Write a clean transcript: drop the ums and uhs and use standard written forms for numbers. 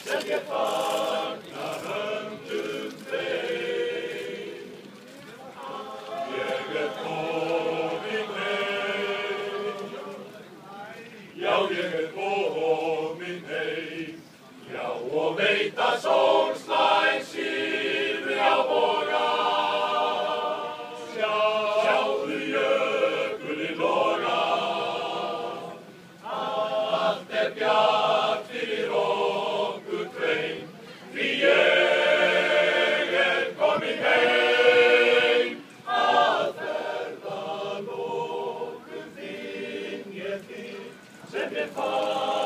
sem ég fagna höndum þeim. Ég komin heim, já ég komin heim, já og veit að sól slær silfri á boga. Sjáðu jökulinn loga, allt bjart fyrir okkur tveim, því ég komin heim. Að ferðalokum finn ég þig sem ég fann.